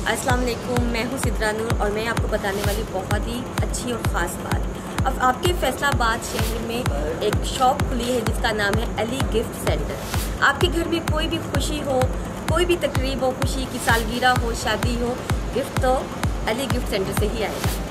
अस्सलाम वालेकुम, मैं हूँ सिद्रा नूर और मैं आपको बताने वाली बहुत ही अच्छी और ख़ास बात। अब आपके फैसलाबाद शहर में एक शॉप खुली है जिसका नाम है अली गिफ्ट सेंटर। आपके घर में कोई भी खुशी हो, कोई भी तकरीब हो, खुशी की सालगिरह हो, शादी हो, गिफ्ट तो अली गिफ्ट सेंटर से ही आएगा।